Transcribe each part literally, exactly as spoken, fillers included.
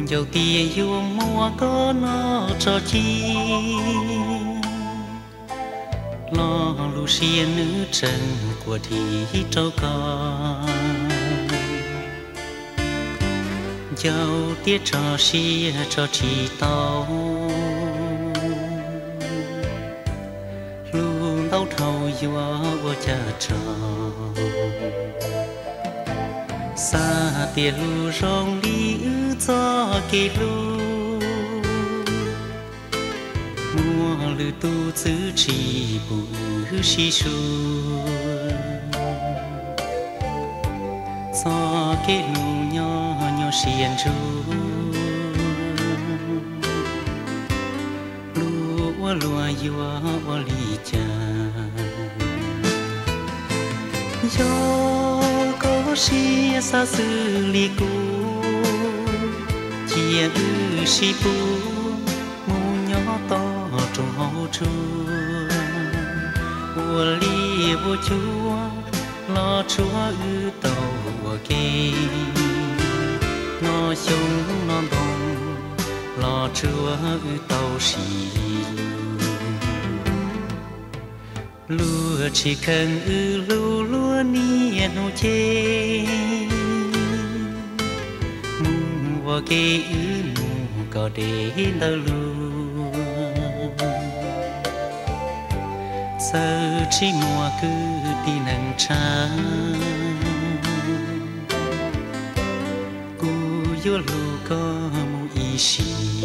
dầu tia yêu mua có nó cho chi lo lu xia nữ trần của thì trâu con dầu tia cho xia cho chi tàu lu lâu thầu yêu vô cha trò xa tia lu rong đi ư cho kê lu mua lư tu giữ chỉ bù xì xu cho kê lu nhỏ nhỏ xiên ru lu wa lua yua wa li cha yo có xì xa sư li cu chia ư xì pu mu nhỏ to trong hậu chua ua li vô chúa lo chúa ư tàu ua kê nó sông non bông lo chúa ư tàu xì lúa chỉ cần ư lúa lúa niên hồ chê mùng và kê ư mùng có để đâu lúa giờ chỉ mùa cứ đi nắng trắng cú vô lúa có mu ý xì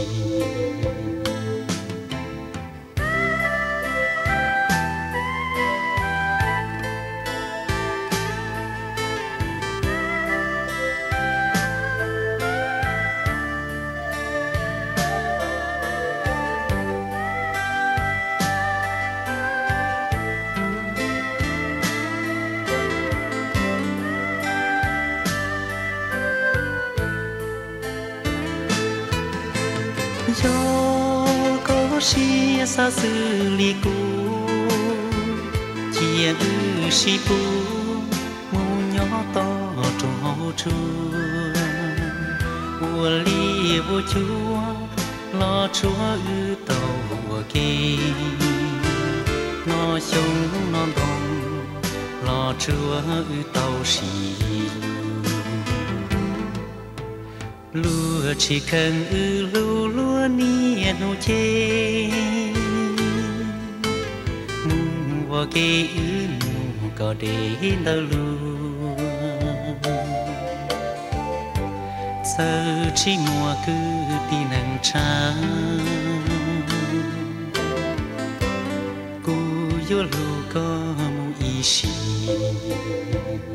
yo có xì xa sư li cu chia ư xì pu mu nhỏ to trong hậu chua ua li vô chúa lo chúa ư tàu ua kê nó sông non bông lo chúa ư tàu xì lúa chỉ cần ư lúa lúa niên hồ chê mùng và kê ư mùng có để đâu lúa giờ chỉ mùa cứ đi nắng trắng cú vô lúa có mu ý xì